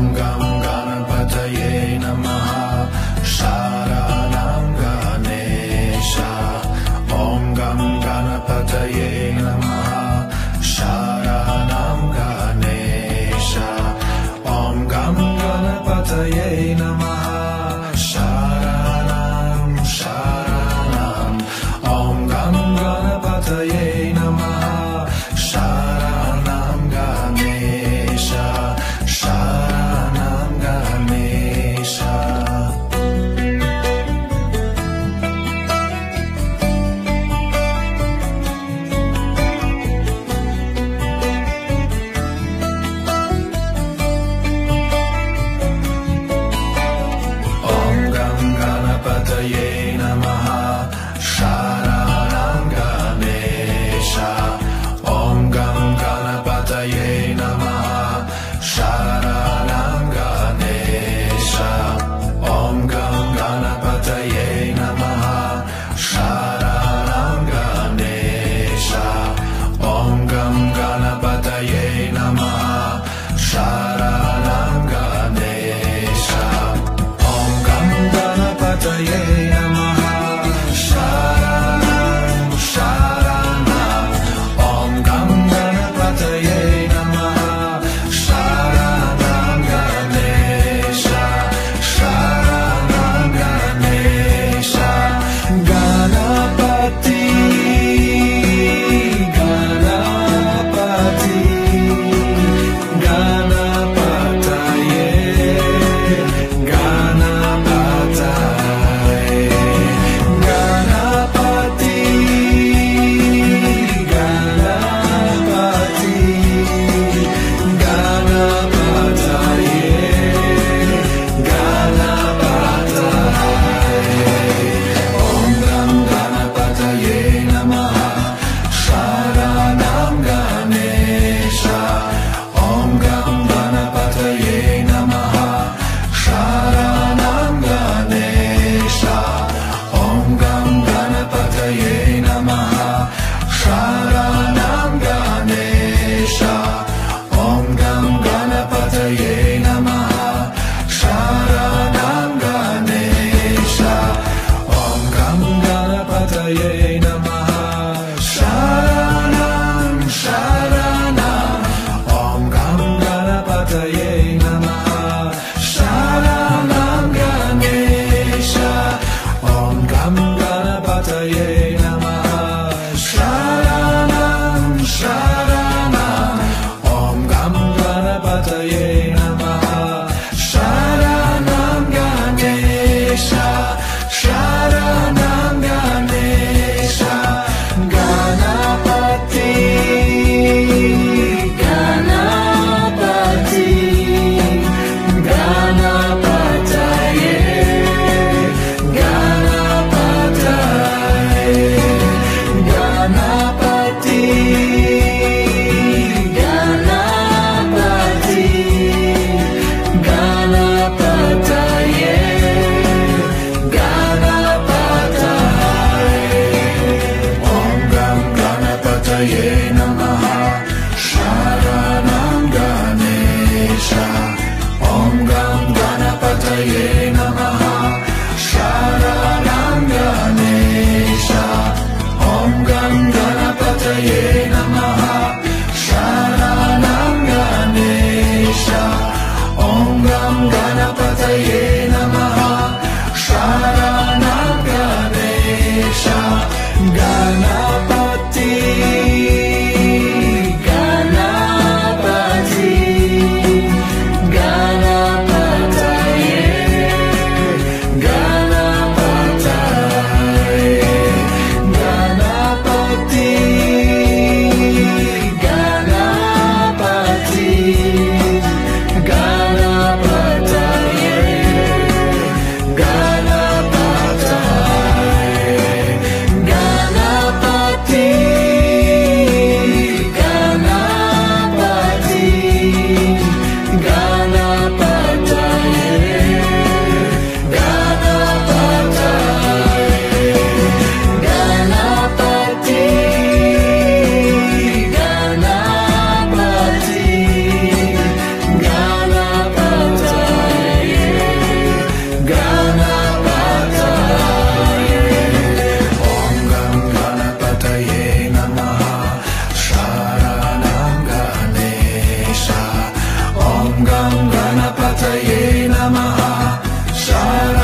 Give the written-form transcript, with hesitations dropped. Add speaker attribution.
Speaker 1: Gam Ganapataye Namaha Sharanam Ganesha. Om Gam Ganapataye Namaha Sharanam Ganesha. Om Gam Ganapataye Namaha Sharanam Sharanam. Om Gam Ganapataye Namaha Sharanam Ganesha. Sharanam Ganesha. Om Gam Ganapataye Namaha Sharanam Ganesha. Om Gam Ganapataye Namaha Sharanam Ganesha. Om Gam Ganapataye Namaha Sharanam Ganesha. Om Gam Ganapataye Namaha Sharanam Ganesha. Om Gam Ganapataye Namaha Sharanam Sharanam. Om Gam Ganapataye Namaha Sharanam Ganesha. Sharanam Ganesha. Ganapati, Ganapati, Ganapataye, Ganapataye, Ganapati, Ganapati, Ganapataye, Ganapataye. Om Gam Ganapataye Namaha Sharanam Ganesha. Om Gam Ganapataye Namaha Sharanam Ganesha. Om Gam Ganapataye Namaha Sharanam Ganesha. Om Gam Ganapataye Namaha Sharanam Ganesha. Om Gam Ganapataye Namaha Sharanam Sharanam. Om Gam Ganapataye Namaha Sharanam Ganesha. Om Gam Ganapataye Namaha Sharanam Sharanam. Om Gam Ganapataye Namaha Sharanam Ganesha. Sharanam Ganesha. Ganapati, Ganapati, Ganapataye, Ganapataye, Ganapati, Ganapati, Ganapataye, Ganapataye. Om Gam Ganapataye Namaha Sharanam Ganesha. Om Gam Ganapataye Namaha Sharanam Ganesha. Om Gam Ganapataye Namaha Sharanam Ganesha. Om Gam Ganapataye Namaha Sharanam Ganesha. Ganapati, Ganapati, Ganapataye, Ganapataye, Ganapati, Ganapati, Ganapataye, Namaha Sharanam